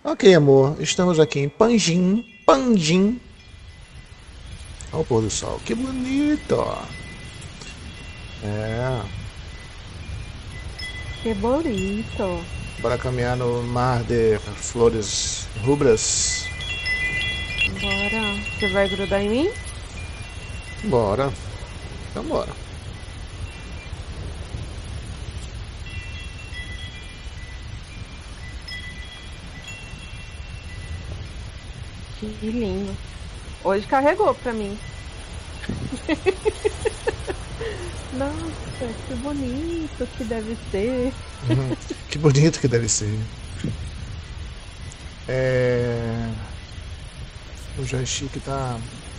Ok, amor, estamos aqui em Panjin. Panjin. Olha o pôr do sol, que bonito! É, Que bonito. bora caminhar no mar de flores rubras. Bora. Você vai grudar em mim? Bora, então bora. Que lindo. Hoje carregou pra mim. Nossa, que bonito que deve ser. Que bonito que deve ser. É... O joystick tá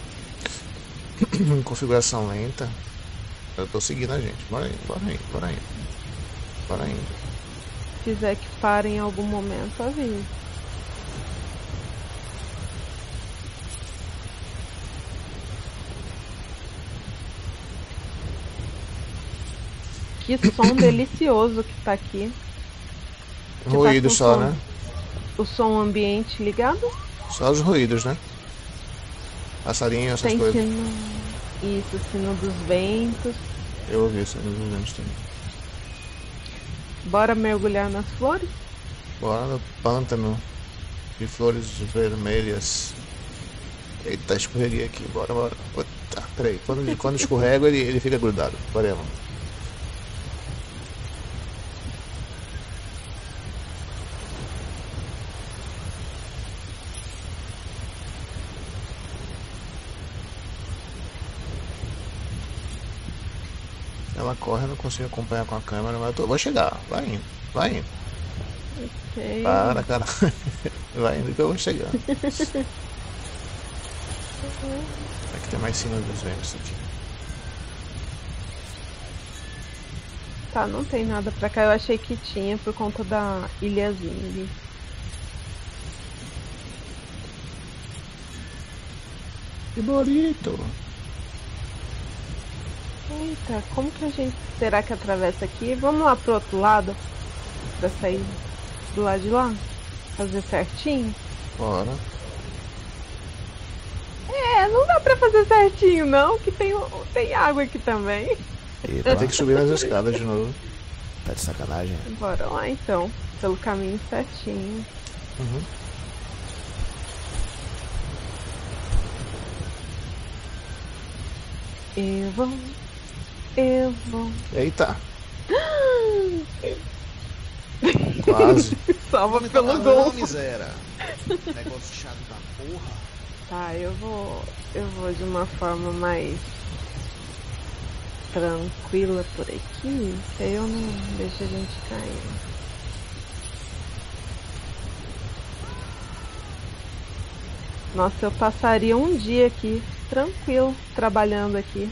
em configuração lenta. Eu tô seguindo a gente. Bora indo, bora indo, bora indo. Bora indo. Se quiser que pare em algum momento, avise. Que som delicioso que tá aqui. Você tá Ruído com só, né? o som ambiente ligado? Só os ruídos, né? Passarinho, essas Tem coisas. sino. Isso, sino dos ventos. Eu ouvi isso nos vídeos também. Bora mergulhar nas flores? Bora no pântano de flores vermelhas. Eita, escorreguei aqui. Bora, bora. Puta, peraí. Quando escorrego, ele fica grudado. Bora, mano. Ela corre, eu não consigo acompanhar com a câmera, mas vou chegar. Vai indo, vai indo. Ok. Para, cara. Vai indo que eu vou chegando. Aqui tem mais cima dos ventos aqui. Tá, não tem nada pra cá. Eu achei que tinha por conta da ilhazinha ali. Que bonito. Eita, como que a gente. Será que atravessa aqui? Vamos lá pro outro lado. Pra sair do lado de lá? Fazer certinho? Bora. É, não dá pra fazer certinho, não, que tem água aqui também. Vai ter que subir nas escadas de novo. Tá de sacanagem. Bora lá então, pelo caminho certinho. Uhum. Eu vou. Eu vou. Eita. Quase. Salva Não pelo toca gol. não, miséria. Negócio chato da porra. Tá, eu vou de uma forma mais tranquila por aqui, que aí eu não deixo a gente cair. Nossa, eu passaria um dia aqui, tranquilo, trabalhando aqui.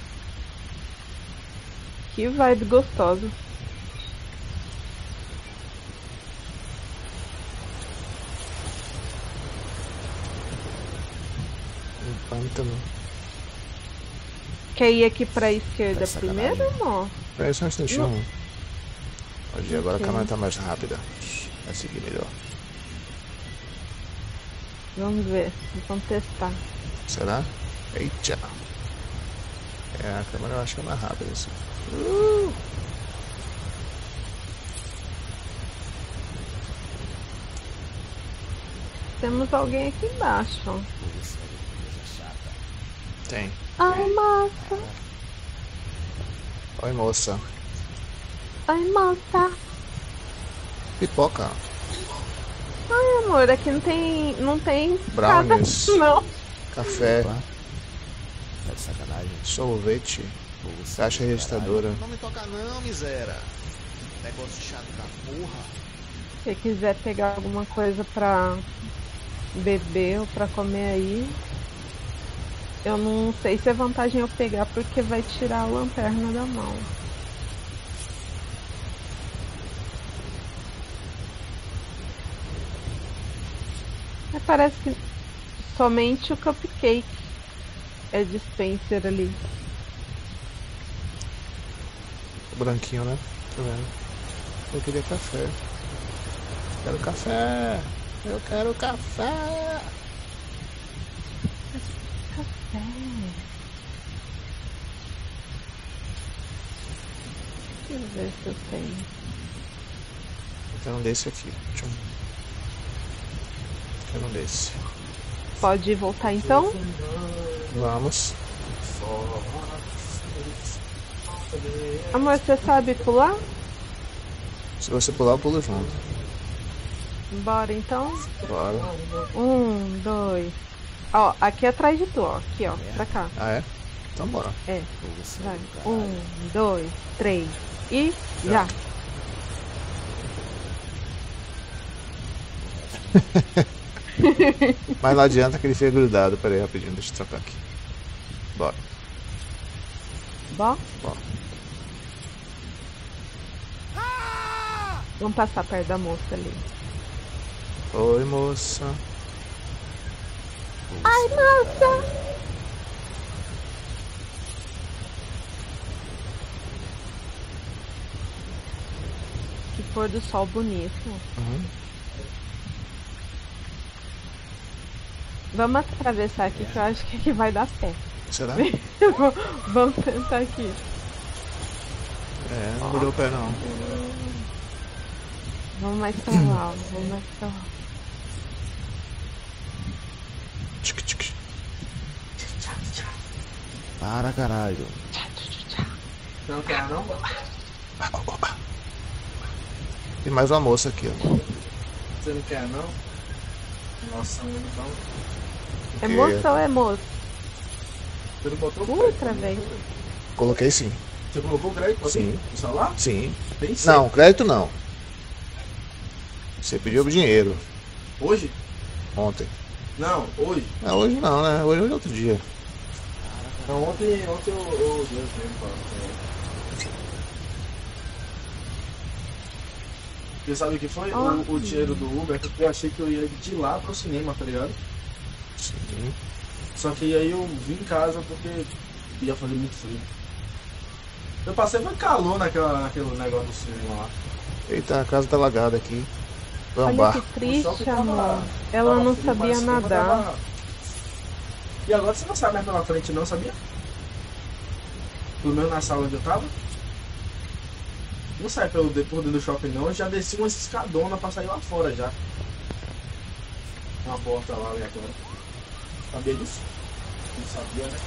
Que vibe gostosa. Um pântano. Quer ir aqui pra esquerda Tá de sacanagem. primeiro, amor? Peraí só um instantinho. Hoje agora a Ok. câmera tá mais rápida. Vai seguir melhor. Vamos ver, vamos testar. Será? Eita. É, a câmera eu acho que é mais rápida assim. Temos alguém aqui embaixo. Ó. Tem. Ai, moça. Oi, moça. Ai, moça. Pipoca. Ai, amor, aqui não tem Brownies. casa, não. Café. Tá de sacanagem. Sorvete. Caixa registradora. Não me toca não, miséria. Negócio chato da porra. Se quiser pegar alguma coisa pra beber ou pra comer aí, eu não sei se é vantagem eu pegar porque vai tirar a lanterna da mão. Mas parece que somente o cupcake é dispenser ali. O branquinho, né? Tá vendo? Eu queria café. Quero café. Eu quero café. Café. Deixa eu ver se eu tenho. Eu quero um desse aqui. Tchum. Quero um desse. Pode voltar então? Vamos. Amor, você sabe pular? Se você pular, eu pulo junto. Bora então? Bora. 1, 2. Ó, aqui atrás de tu, ó. Aqui, ó. Pra cá. Ah, é? Então bora. É. Fogo sangue Vai. do caralho. 1, 2, 3. E já. Mas não adianta que ele fica grudado. Pera aí, rapidinho. Deixa eu trocar aqui. Bora. Bora. Bora. Vamos passar perto da moça ali. Oi, moça. Ai, moça! Que pôr do sol bonito. Uhum. Vamos atravessar aqui que eu acho que aqui vai dar pé. Será? Vamos tentar aqui. É, não molhou o pé não. Vamos mais pra lá, vamos mais pra lá. Tchic, tchic. Para, caralho. Você não quer não? Tem mais uma moça aqui, ó. Você não quer não? Nossa, então. É moça ou é moço? Você não botou o crédito? Outra vez. Coloquei sim. Você colocou o crédito Sim. aqui no celular? Sim. Tem sim. Não, crédito não. Você pediu o dinheiro Hoje? ontem. Não, hoje. Não, hoje não, né? Hoje é outro dia. Não, ontem eu Deus mesmo, cara. Você sabe o que foi? O dinheiro do Uber, porque eu achei que eu ia de lá pro cinema, tá ligado? Sim. Só que aí eu vim em casa porque ia fazer muito frio. Eu passei foi calor naquele negócio do cinema lá. Eita, a casa tá alagada aqui. Foi um Olha bar. que O triste, shopping amor. Ela não frio, sabia mas o cinema nadar. tava- E agora você não sai mais pela frente não, sabia? Pelo menos na sala onde eu tava. Não sai por dentro do shopping não, eu já desci uma escadona pra sair lá fora já. Uma porta lá e agora. Sabia disso? Não sabia, né?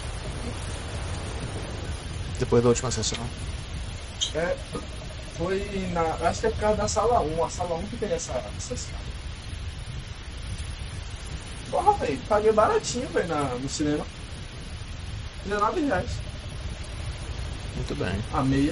Depois da última sessão. É, foi na. Acho que é por causa da sala 1. A sala 1 que tem essa escada. Porra, velho, paguei baratinho, velho, no cinema. R$19. Muito bem. A meia.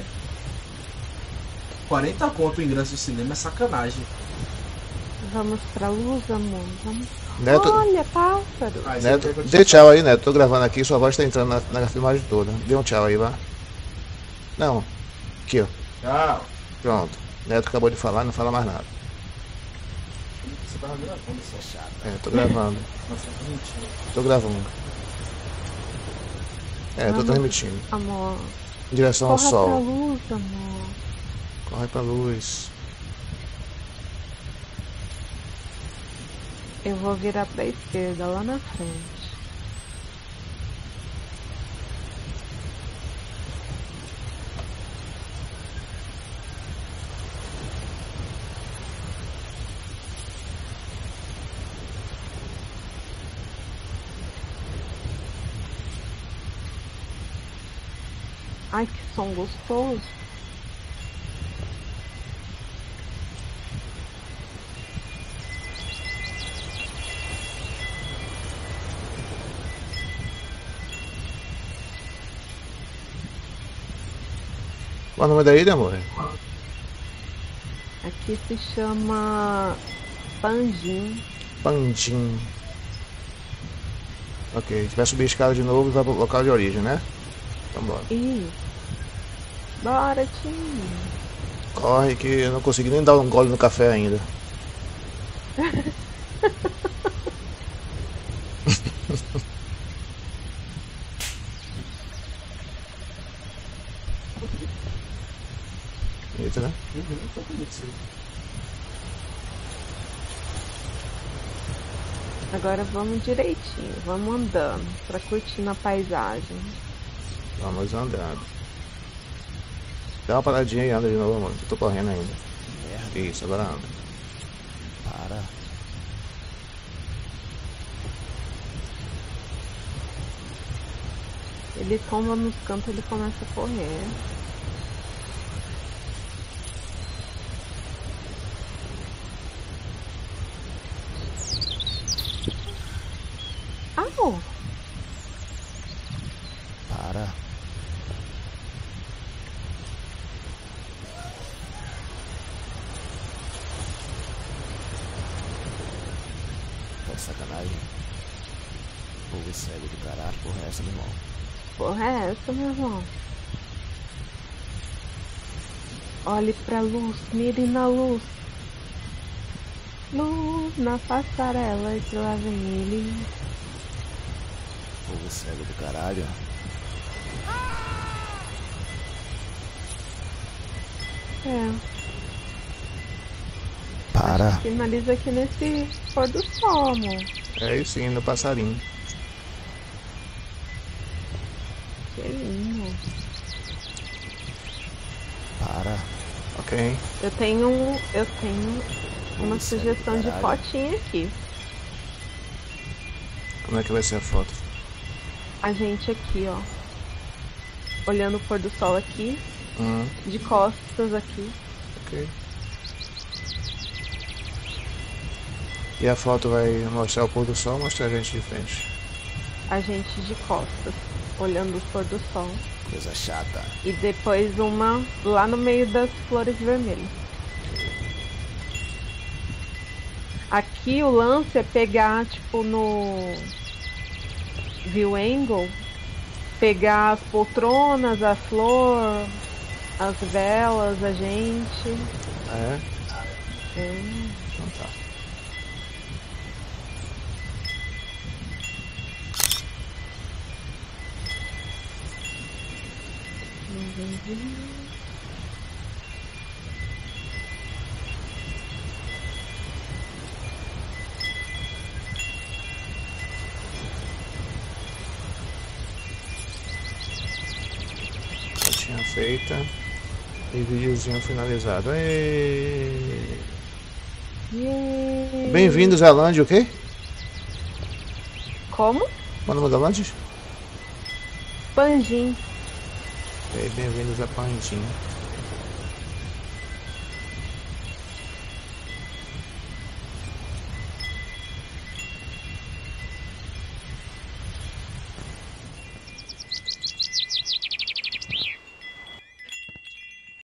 40 conto o ingresso do cinema é sacanagem. Vamos pra luz, amor. Vamos. Neto, Olha, pássaro. Ah, isso Neto, aí foi dê tchau aí, Neto. Tô gravando aqui, sua voz tá entrando na filmagem toda. Dê um tchau aí, vá. Não. Aqui, ó. Tchau. Pronto. Neto acabou de falar, não fala mais nada. Você tava gravando isso, é chato. É, tô gravando. Nossa, que mentira. Tô gravando. É, tô transmitindo. Amor. Em direção ao Corra pra sol. luz, amor. Corre pra luz. Eu vou virar pra esquerda, lá na frente. Ai, que som gostoso. Qual é o nome da ilha, amor? Aqui se chama Panjin. Panjin. Ok, a gente vai subir a escada de novo e vai pro local de origem, né? Então bora. Ih. Bora, Tim. Corre que eu não consegui nem dar um gole no café ainda. Eita, né? Tô bonito isso aí. Agora vamos direitinho, vamos andando pra curtir a paisagem. Vamos andando. Dá uma paradinha e anda de novo, mano. Eu tô correndo ainda. Merda. Isso, agora anda. Para. Ele tomba nos cantos, ele começa a correr. Au! Para. Tá de sacanagem. Povo cego do caralho, porra é essa, meu irmão? Porra é essa, meu irmão? Olhe pra luz, mire na luz. Luz na passarela, de lá vem ele. Povo cego do caralho. É, Para. finaliza aqui nesse pôr do sol, amor. É isso, sim, no passarinho. Que lindo. Para. Ok. Eu tenho uma Isso aí, sugestão de caralho. fotinha aqui. Como é que vai ser a foto? A gente aqui, ó. Olhando o pôr do sol aqui, de costas aqui. Ok. E a foto vai mostrar o pôr do sol ou mostrar a gente de frente? A gente de costas, olhando o pôr do sol. Coisa chata. E depois uma lá no meio das flores vermelhas. Aqui o lance é pegar, tipo, no view angle, pegar as poltronas, a flor, as velas, a gente. É? É. Então tá. Fotinha feita. E videozinho finalizado. Êêêê. Yeah. Bem-vindos a Land, o quê? Como? Quando manda Land? Panjim. Bem-vindos a Panjim.